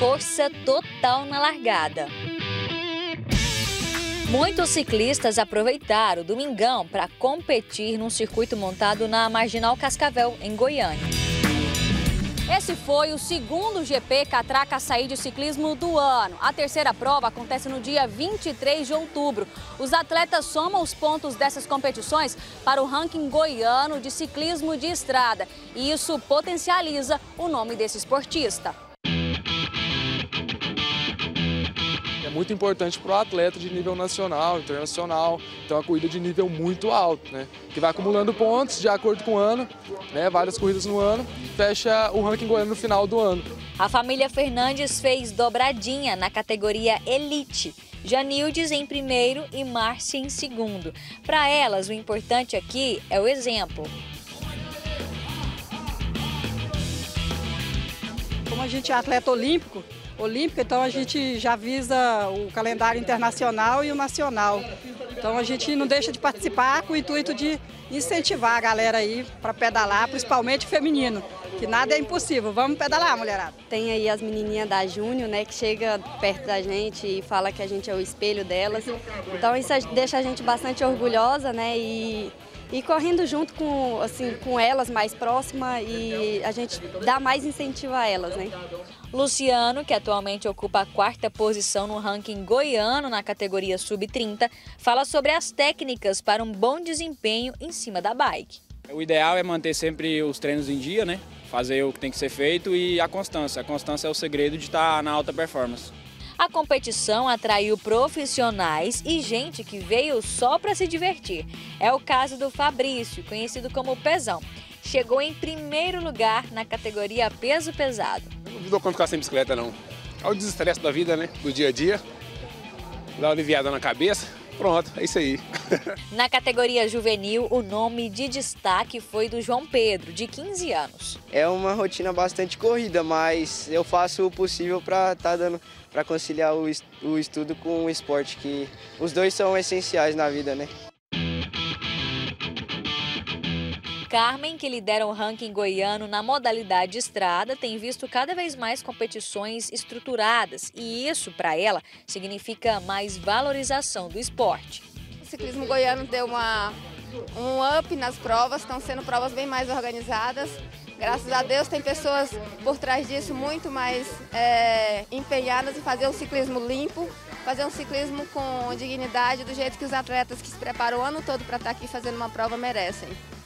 força total na largada. Muitos ciclistas aproveitaram o domingão para competir num circuito montado na Marginal Cascavel, em Goiânia. Esse foi o segundo GP Catraca Açaí de ciclismo do ano. A terceira prova acontece no dia 23 de outubro. Os atletas somam os pontos dessas competições para o ranking goiano de ciclismo de estrada. E isso potencializa o nome desse esportista. É muito importante para o atleta de nível nacional, internacional, então é uma corrida de nível muito alto, né? Que vai acumulando pontos de acordo com o ano, né? Várias corridas no ano, fecha o ranking goiano no final do ano. A família Fernandes fez dobradinha na categoria Elite. Janildes em primeiro e Márcia em segundo. Para elas, o importante aqui é o exemplo. Como a gente é atleta olímpico, então a gente já visa o calendário internacional e o nacional. Então a gente não deixa de participar com o intuito de incentivar a galera aí para pedalar, principalmente feminino, que nada é impossível. Vamos pedalar, mulherada. Tem aí as menininhas da Júnior, né, que chega perto da gente e fala que a gente é o espelho delas. Então isso deixa a gente bastante orgulhosa, né, e correndo junto com elas, mais próxima, e a gente dá mais incentivo a elas, né? Luciano, que atualmente ocupa a 4ª posição no ranking goiano na categoria sub-30, fala sobre as técnicas para um bom desempenho em cima da bike. O ideal é manter sempre os treinos em dia, né? Fazer o que tem que ser feito e a constância. A constância é o segredo de estar na alta performance. A competição atraiu profissionais e gente que veio só para se divertir. É o caso do Fabrício, conhecido como Pezão. Chegou em primeiro lugar na categoria peso pesado. Eu não dou conta de ficar sem bicicleta, não. É o desestresse da vida, né? Do dia a dia. Dá uma aliviada na cabeça. Pronto, é isso aí. Na categoria juvenil, o nome de destaque foi do João Pedro, de 15 anos. É uma rotina bastante corrida, mas eu faço o possível para para conciliar o estudo com o esporte, que os dois são essenciais na vida, né? Carmen, que lidera o ranking goiano na modalidade estrada, tem visto cada vez mais competições estruturadas e isso, para ela, significa mais valorização do esporte. O ciclismo goiano deu um up nas provas, estão sendo provas bem mais organizadas. Graças a Deus tem pessoas por trás disso muito mais empenhadas em fazer um ciclismo limpo, fazer um ciclismo com dignidade, do jeito que os atletas que se preparam o ano todo para estar aqui fazendo uma prova merecem.